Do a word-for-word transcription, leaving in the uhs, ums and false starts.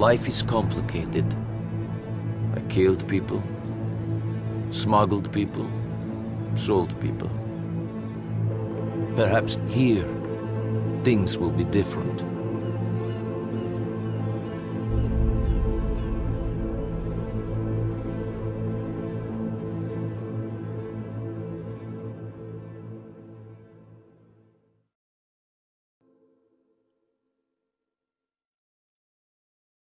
Life is complicated. I killed people, smuggled people, sold people. Perhaps here, things will be different.